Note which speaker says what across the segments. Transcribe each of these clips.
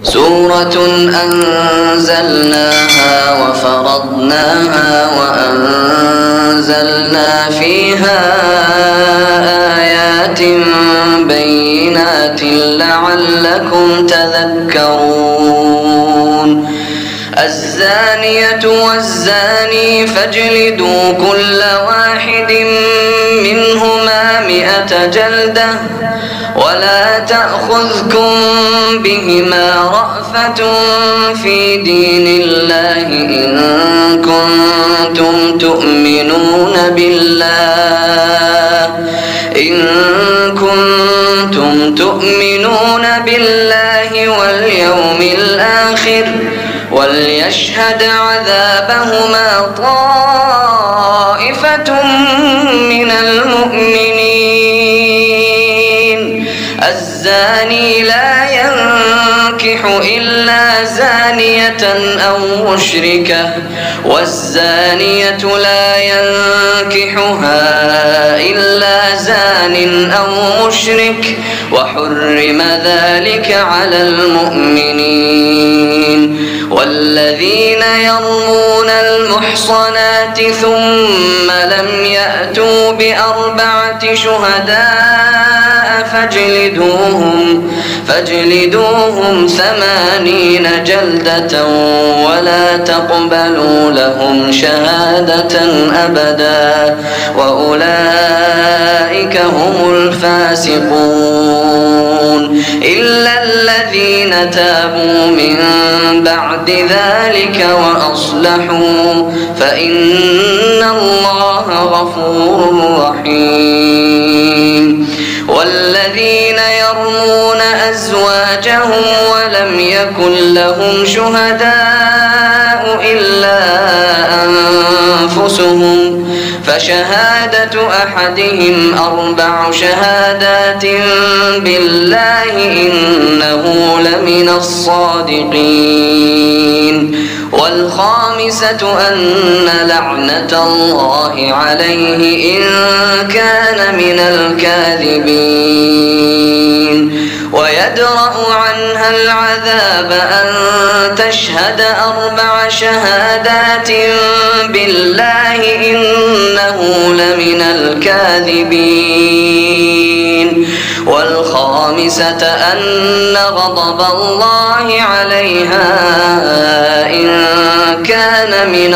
Speaker 1: سورة أنزلناها وفرضناها وأنزلنا فيها آيات بينات لعلكم تذكرون الزانية والزاني فاجلدوا كل واحد منهما 100 جلدة ولا تأخذكم بهما رأفة في دين الله إن كنتم تؤمنون بالله واليوم الآخر وليشهد عذابهما طائفة من المؤمنين الزاني لا ينكح إلا زانية أو مشركة والزانية لا ينكحها إلا زان أو مشرك وحرم ذلك على المؤمنين والذين يرمون المحصنات ثم لم يأتوا ب4 شهداء فاجلدوهم 80 جلدة ولا تقبلوا لهم شهادة أبدا وأولئك هم الفاسقون إلا الذين تابوا من بعد ذلك وأصلحوا فإن الله غفور رحيم والذين يرمون أزواجهم ولم يكن لهم شهداء إلا أنفسهم فشهادة أحدهم 4 شهادات بالله إنه لمن الصادقين والخامسة أن لعنة الله عليه إن كان من الكاذبين ويدرأ عنها العذاب أن تشهد 4 شهادات بالله إنه لمن الكاذبين والخامسة أن غضب الله عليها إن كان من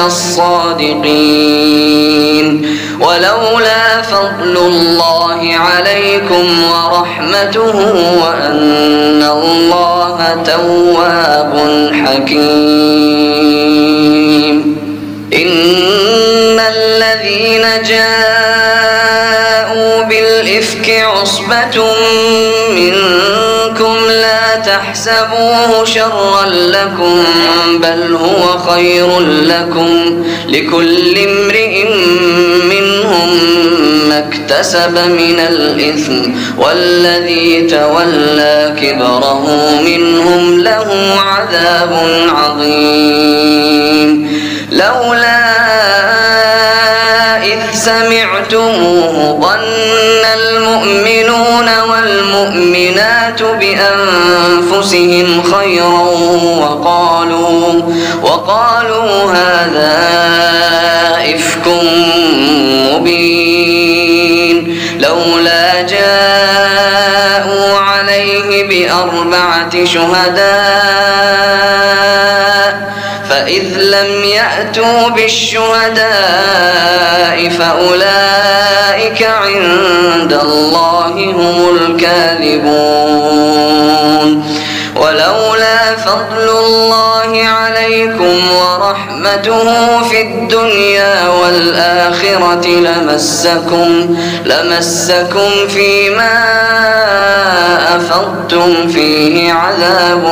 Speaker 1: الصادقين ولولا فضل الله عليكم ورحمته وأن الله تواب حكيم إن الذين جاءوا بالإفك عصبة منكم لا تحسبوه شرا لكم بل هو خير لكم لكل امرئ منهم ما اكتسب من الإثم والذي تولى كبره منهم له عذاب عظيم لولا إذ سمعتموه ظن المؤمنون والمؤمنات بأنفسهم خيرا وقالوا هذا إفك مبين لولا جاءوا عليه ب4 شهداء فإذ لم يأتوا بالشهداء فأولئك عند الله هم الكاذبون ولولا فضل الله عليكم ورحمته في الدنيا والآخرة لمسكم فيما أفضتم فيه عذاب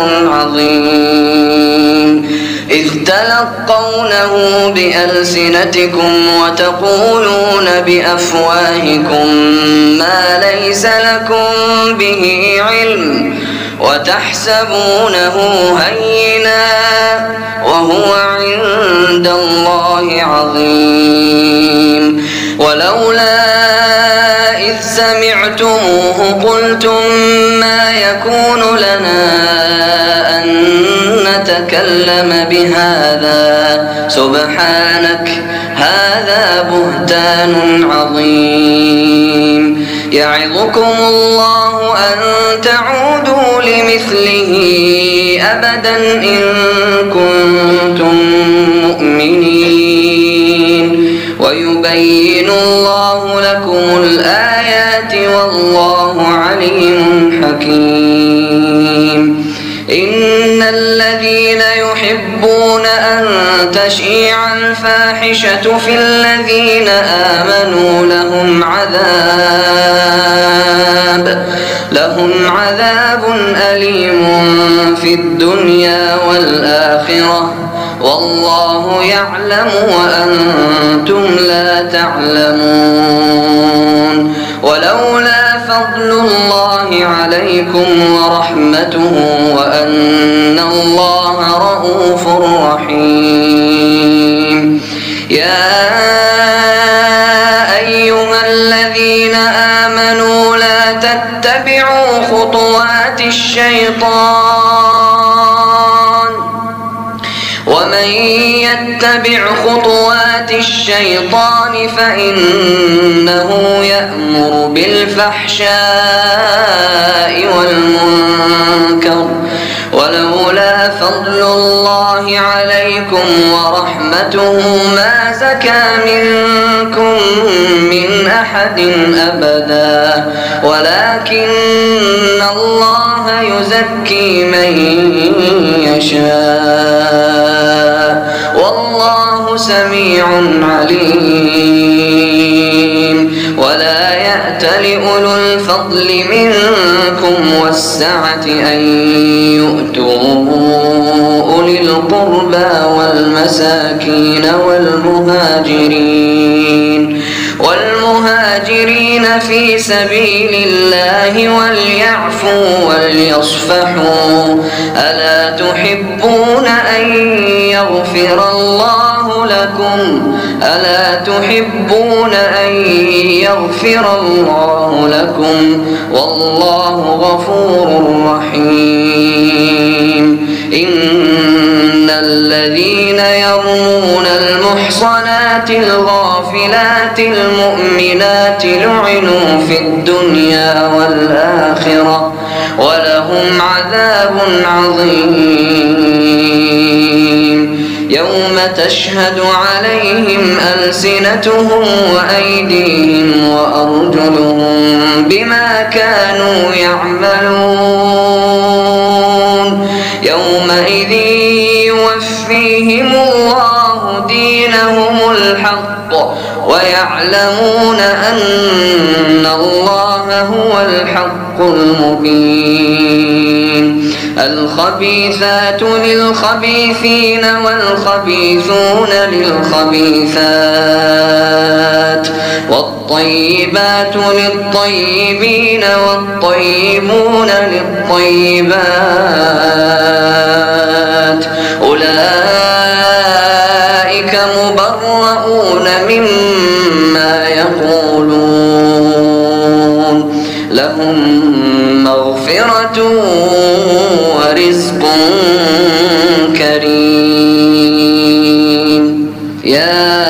Speaker 1: عظيم إذ تلقونه بألسنتكم وتقولون بأفواهكم ما ليس لكم به علم وتحسبونه هينا وهو عند الله عظيم ولولا إذ سمعتموه قلتم ما يكون لنا أن تكلم بهذا سبحانك هذا بهتان عظيم يعظكم الله أن تعودوا لمثله أبدا إن كنتم مؤمنين ويبين الله لكم الآيات والله عليم حكيم إن الذين يحبون أن تشيع الفاحشة في الذين آمنوا لهم عذاب أليم في الدنيا والآخرة والله يعلم وأنتم لا تعلمون ولولا فضل الله عليكم ورحمته وأن الله رءوف رحيم يا أيها الذين آمنوا لا تتبعوا خطوات الشيطان ومن يتبع خطوات الشيطان فإنه يأمر بالفحشاء والمنكر ولولا فضل الله عليكم ورحمته ما زكى منكم من أحد أبدا ولكن الله يزكي من يشاء والله سميع عليم ولا يأت لأولو الفضل منكم والسعة أن يؤتوا أولي القربى والمساكين والمهاجرين في سبيل الله وليعفوا وليصفحوا ألا تحبون أن يغفر الله لكم والله غفور رحيم إن الذين يرمون المحصنات الغافلات المؤمنات لعنوا في الدنيا والآخرة ولهم عذاب عظيم يوم تشهد عليهم ألسنتهم وأيديهم وأرجلهم بما كانوا يعملون يومئذ يوفيهم الله دينهم الحق ويعلمون أن الله هو الحق المبين الخبيثات للخبيثين والخبيثون للخبيثات والطيبات للطيبين والطيبون للطيبات أولئك مبرؤون مما يقولون لهم مغفرة ورزق كريم يا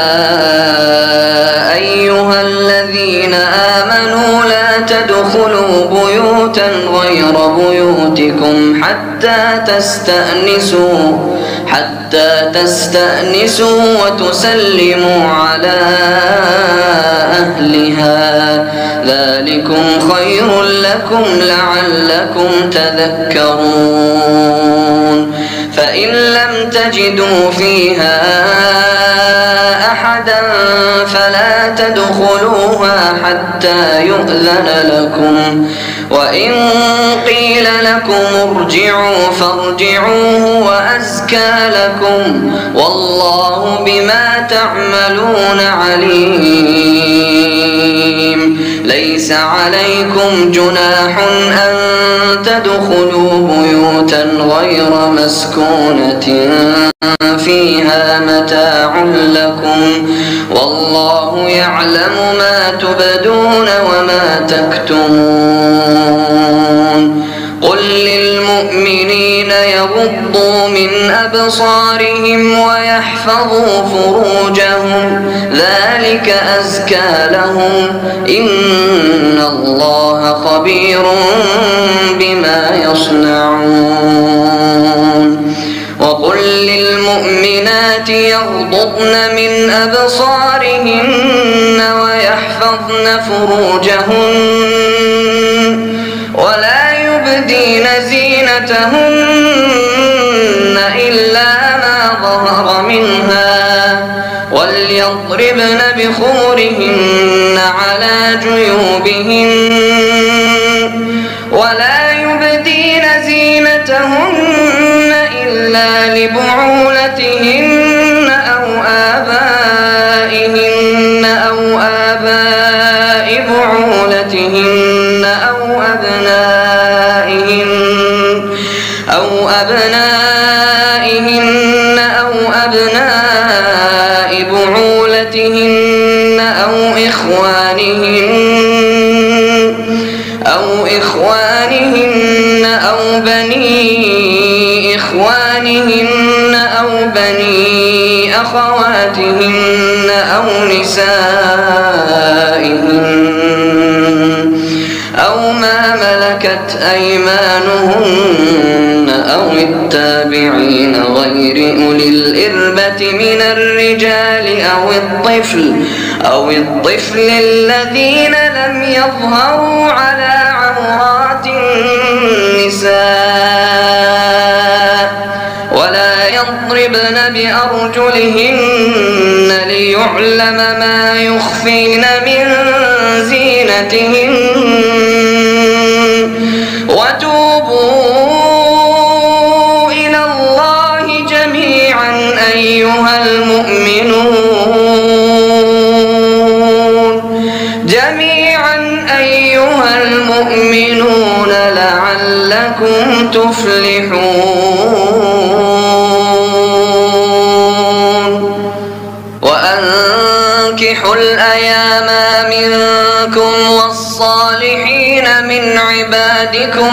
Speaker 1: أيها الذين آمنوا لا تدخلوا بيوتا غير بيوتكم حتى تستأنسوا وتسلموا على أهلها ذلكم خير لكم لعلكم تذكرون فإن لم تجدوا فيها أحدا فلا تدخلوها حتى يؤذن لكم وإن قيل لكم ارجعوا فارجعوا وأزكى لكم والله بما تعملون عليم ليس عليكم جناح أن تدخلوا بيوتا غير مسكونة فيها متاع لكم والله يعلم ما تبدون وما تكتمون قل للمؤمنين يغضوا من أبصارهم ويحفظوا فروجهم ذلك أزكى لهم إن الله خبير بما يصنعون وقل للمؤمنات يغضضن من أبصارهن ويحفظن فروجهن ولا يبدين زينتهن إلا ما ظهر منها وليضربن بخمرهن على جيوبهن ولا يبدين زينتهن إلا لبعولتهن أو آبائهن أو آباء بعولتهن أو أبنائهن أو أبناء بعولتهن أو إخوانهن أو بني إخوانهن أو بني أخواتهن أو نسائهن أو ما ملكت أيمانهن أو التابعين غير أولي الإربة من الرجال أو الطفل الذين لم يظهروا على عورات النساء ولا يضربن بأرجلهن ليعلم ما يخفين من زينتهن وتوبوا إلى الله جميعا أيها المؤمنون لعلكم تفلحون وأنكحوا الأيام منكم والصالحين من عبادكم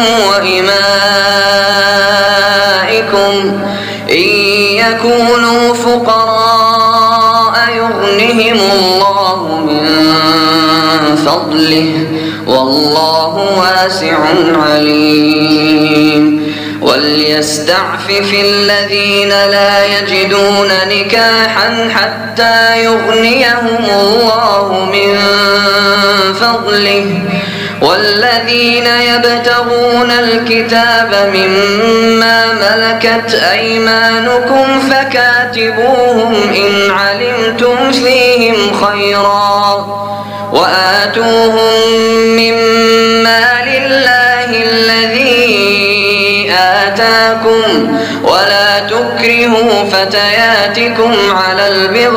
Speaker 1: وإمائكم إن يكونوا فقراء يغنهم الله من فضله والله واسع عليم وليستعفف الذين لا يجدون نكاحا حتى يغنيهم الله من فضله والذين يبتغون الكتاب مما ملكت أيمانكم فكاتبوهم إن علمتم فيهم خيرا وآتوهم مما لله الذي آتاكم ولا تكرهوا فتياتكم على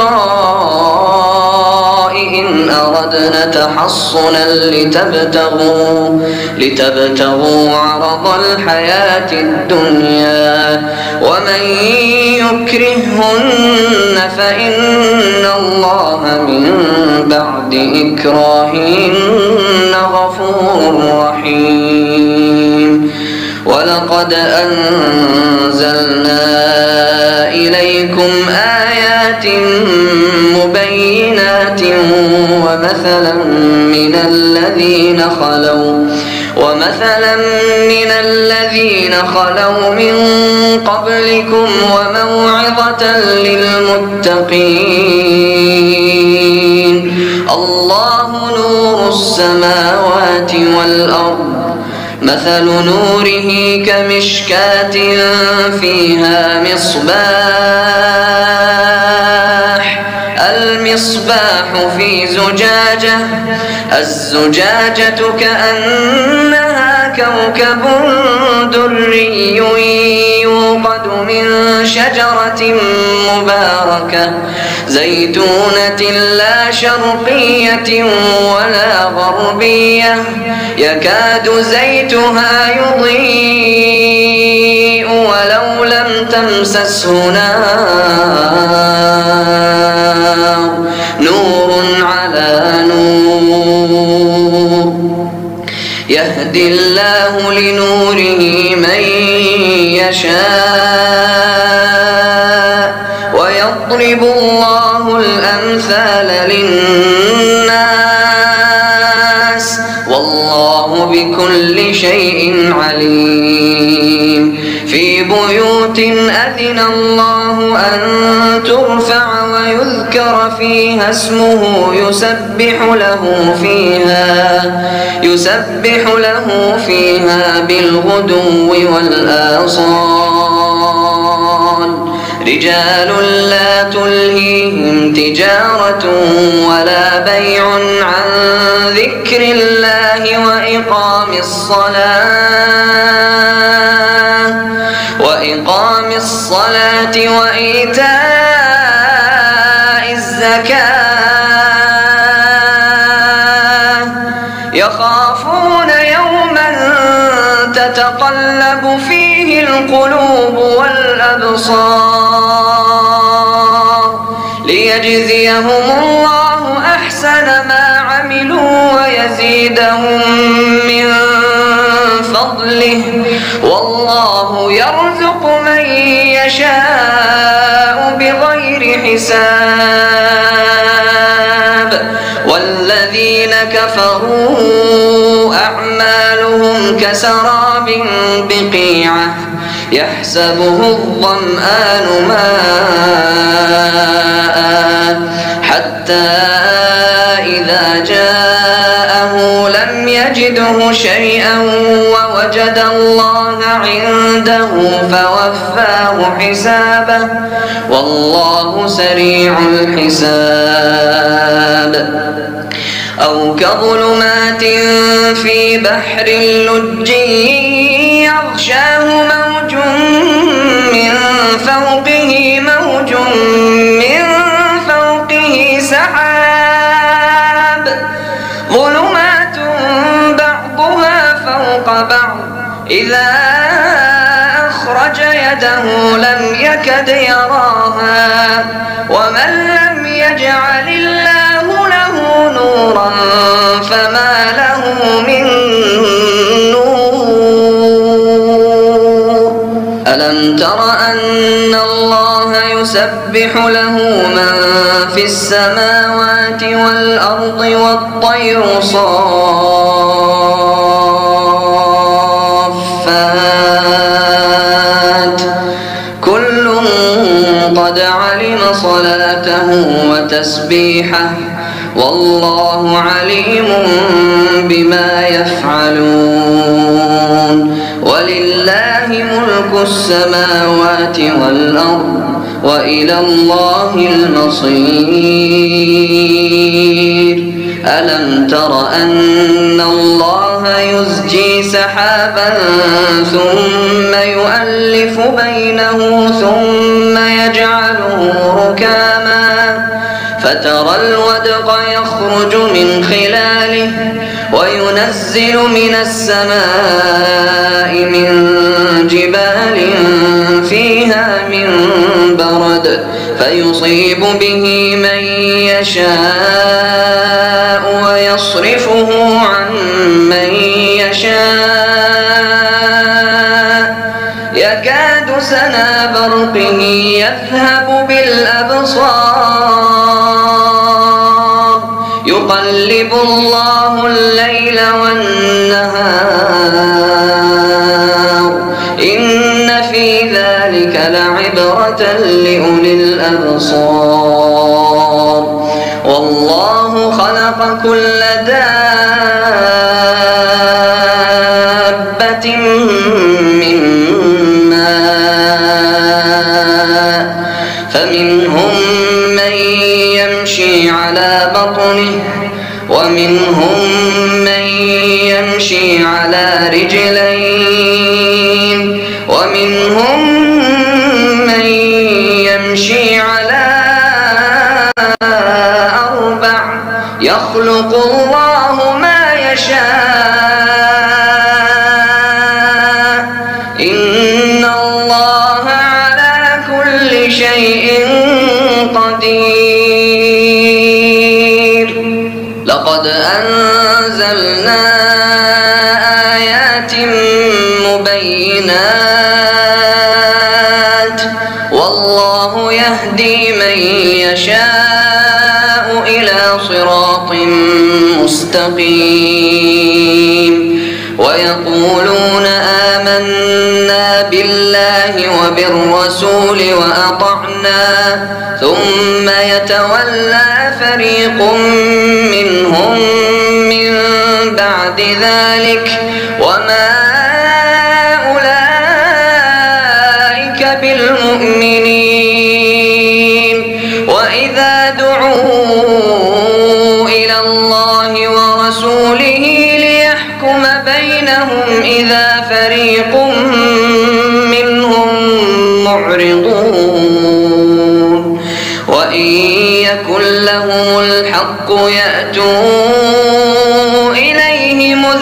Speaker 1: البغاء إن أردنا تحصنا لتبتغوا عرض الحياة الدنيا ومن يكرههن فإن الله من بعد إكراههن غفور رحيم ولقد أنزلنا إليكم آيات مبينات ومثلا من الذين خلوا من قبلكم وموعظة للمتقين الله نور السماوات والأرض مثل نوره كمشكاة فيها المصباح في زجاجة الزجاجة كأنها كوكب دري يوقد من شجرة مباركة زيتونة لا شرقية ولا غربية يكاد زيتها يضيء ولو لم تمسسه نار نور على نور يهدي الله لنوره من يشاء ويضرب الله الأمثال للناس والله بكل شيء عليم. في بيوت أذن الله أن ترفع ويذكر فيها اسمه يسبح له فيها بالغدو والآصال رجال لا تلهيهم تجارة ولا بيع عن ذكر الله وإقام الصلاة وإيتاء الزكاة يخافون يوما تتقلب فيه القلوب والأبصار ليجزيهم الله أحسن ما عملوا ويزيدهم من فضله والله يرزق من يشاء بغير حساب. والذين كفروا أعمالهم كسراب بقيعة يحسبه الظمآن ماء حتى إذا جاءه لم يجده شيئا ووجد الله عنده فوفاه حسابه والله سريع الحساب. أو كظلمات في بحر لجي يغشاه موج من فوقه سحاب ظلمات بعضها فوق بعض إذا أخرج يده لم يكد يراها ومن لم يجعل الله له نورا فما له من نور. ألم تر أن الله يسبح له من في السماوات والأرض والطير صافات كل قد علم صلاته وتسبيحه والله عليم بما يفعلون. ولله ملك السماوات والأرض وإلى الله المصير. ألم تر أن الله يزجي سحابا ثم يؤلف بينه ثم يجعله ركاما فترى الودق يخرج من خلاله وينزل من السماء من جبال فيها من برد فيصيب به من يشاء ويصرفه عن من يشاء يكاد سنا برقه يذهب بالأبصار يقلب الله الليل والنهار إن في ذلك لعبرة لأولي الأبصار. والله خلق كل دابة من ماء فمنهم من يمشي على بطنه ومنهم من يمشي على رجلين ومنهم من يمشي على أربع يخلق الله ما يشاء إن الله على كل شيء قدير. لقد أنزلنا آيات مبينات والله يهدي من يشاء إلى صراط مستقيم ويقولون آمنا بالله وبالرسول وأطعنا ثم يتولى فريق منهم من بعد ذلك وما أولئك بالمؤمنين وإذا دعوا إلى الله ورسوله ليحكم بينهم إذا فريق منهم معرضون وإن يكن لهم الحق يأتوا إليه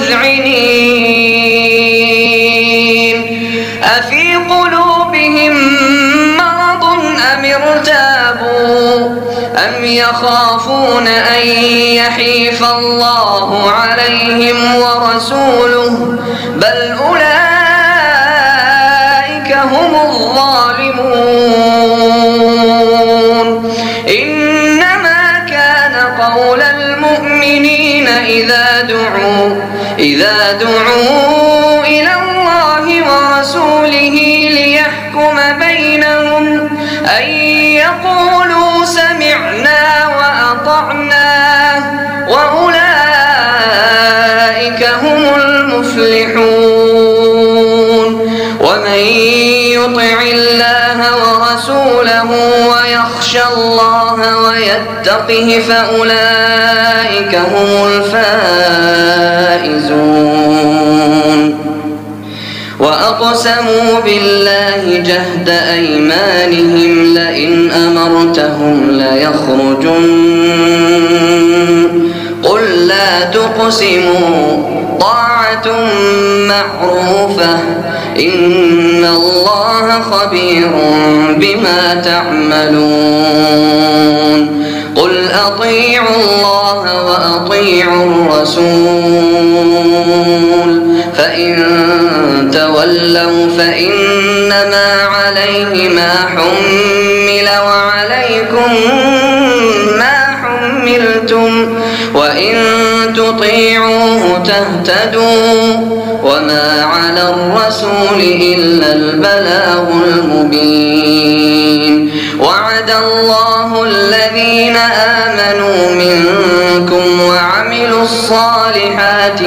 Speaker 1: مذعنين أفي قلوبهم مرض أم ارتابوا أم يخافون أن يحيف الله عليهم ورسوله بل أولئك هم الظالمون إنما كان قول المؤمنين إذا دعوا إلى الله ورسوله ليحكم بينهم أن يقولوا سمعنا وأطعنا وأولئك هم المفلحون ومن يطع الله ورسوله ويخشى الله ويتقه فأولئك هم الفائزون وأقسموا بالله جهد أيمانهم لئن أمرتهم ليخرجن قل لا تقسموا طاعة معروفة إن الله خبير بما تعملون قل أطيعوا الله وأطيعوا الرسول فإن تولوا فإنما عليه ما حمل وعليكم ما حملتم وإن تطيعوه تهتدوا وما على الرسول إلا البلاغ المبين وعد الله الذين آمنوا منكم وعملوا الصالحات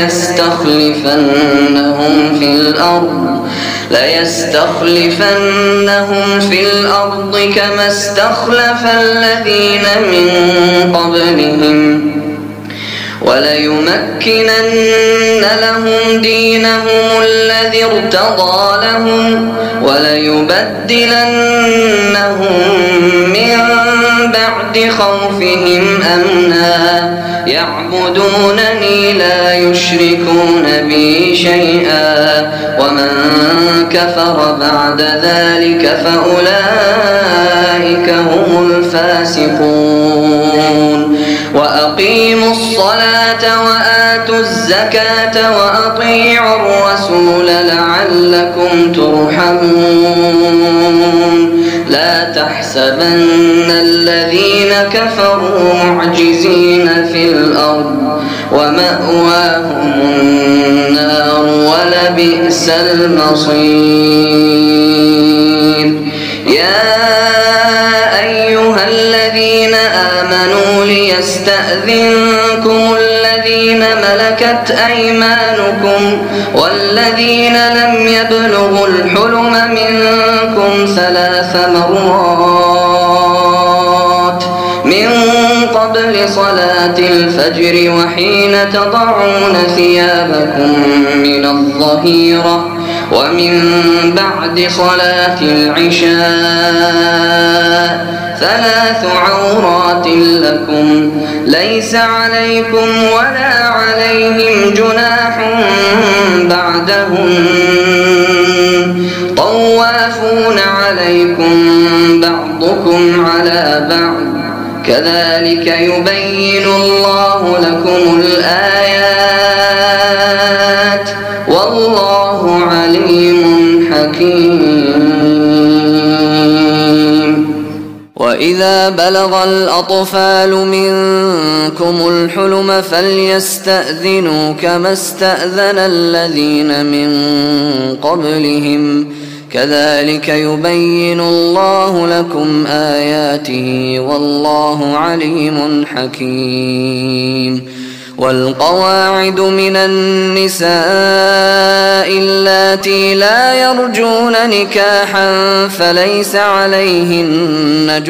Speaker 1: ليستخلفنهم في الأرض كما استخلف الذين من قبلهم وليمكنن لهم دينهم الذي ارتضى لهم وليبدلنهم من بعد خوفهم أمنا يعبدونني لا يشركون بي شيئا ومن كفر بعد ذلك فأولئك هم الفاسقون وأقيموا الصلاة وآتوا الزكاة وأطيعوا الرسول لعلكم ترحمون لا تحسبن الذين كفروا معجزين في الأرض ومأواهم النار ولبئس المصير يا أيها الذين آمنوا ليستأذنكم الذين ملكت أيمانكم والذين لم يبلغوا الحلم منكم 3 مرات من قبل صلاة الفجر وحين تضعون ثيابكم من الظهيرة ومن بعد صلاة العشاء 3 عورات لكم ليس عليكم ولا عليهم جناح بعدهم طوافون عليكم بعضكم على بعض كذلك يبين الله لكم الآيات والله عليم حكيم وإذا بلغ الأطفال منكم الحلم فليستأذنوا كما استأذن الذين من قبلهم كذلك يبين الله لكم آياته والله عليم حكيم. والقواعد من النساء اللاتي لا يرجون نكاحا فليس عليهن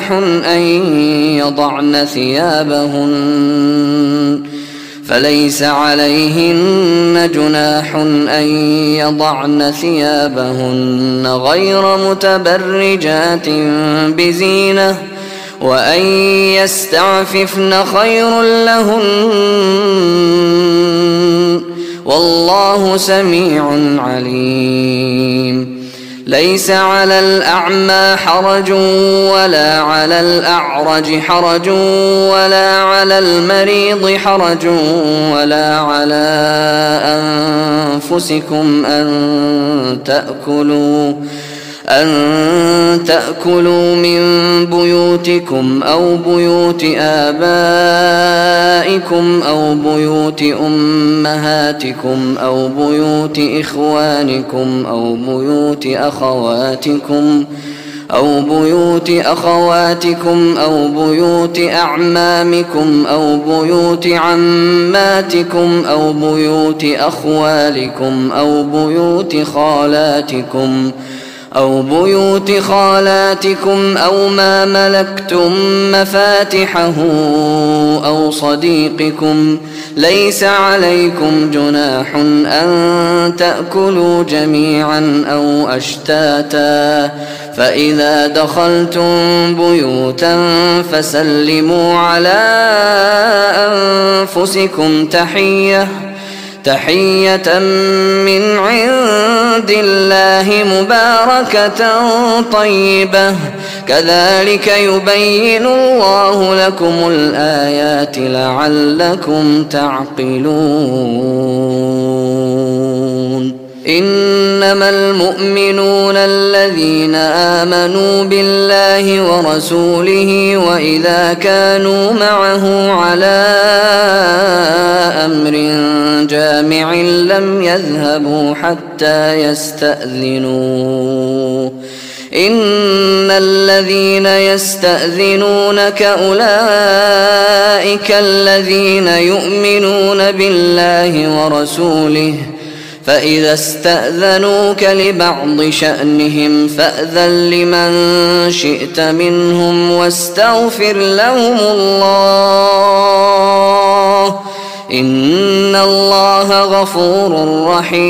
Speaker 1: جناح أن يضعن ثيابهن غير متبرجات بزينة وأن يستعففن خير لهن والله سميع عليم. ليس على الأعمى حرج ولا على الأعرج حرج ولا على المريض حرج ولا على أنفسكم أن تأكلوا من بيوتكم أو بيوت آبائكم أو بيوت أمهاتكم أو بيوت إخوانكم أو بيوت أخواتكم أو بيوت أعمامكم أو بيوت عماتكم أو بيوت أخوالكم أو بيوت خالاتكم أو ما ملكتم مفاتحه أو صديقكم. ليس عليكم جناح أن تأكلوا جميعا أو أشتاتا فإذا دخلتم بيوتا فسلموا على أنفسكم تحية من عند الله مباركة طيبة كذلك يبين الله لكم الآيات لعلكم تعقلون. إنما المؤمنون الذين آمنوا بالله ورسوله وإذا كانوا معه على أمر جامع لم يذهبوا حتى يستأذنوه. إن الذين يستأذنونك أولئك الذين يؤمنون بالله ورسوله فإذا استأذنوك لبعض شأنهم فأذن لمن شئت منهم واستغفر لهم الله إن الله غفور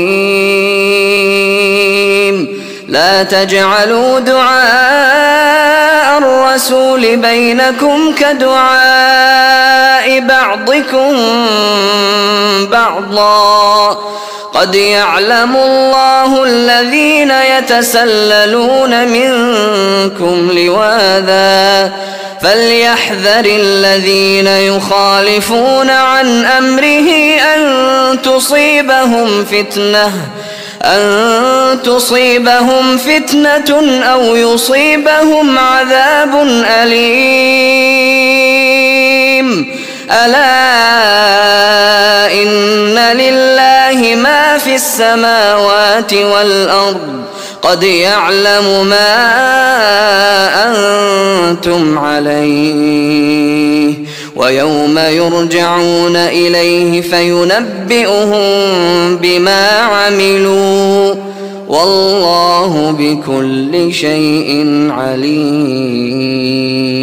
Speaker 1: رحيم. لا تجعلوا دعاء الرسول بينكم كدعاء بعضكم بعضا قد يعلم الله الذين يتسللون منكم لواذا فليحذر الذين يخالفون عن أمره أن تصيبهم فتنة أو يصيبهم عذاب أليم. ألا إن لله ما في السماوات والأرض قد يعلم ما أنتم عليه ويوم يرجعون إليه فينبئهم بما عملوا والله بكل شيء عليم.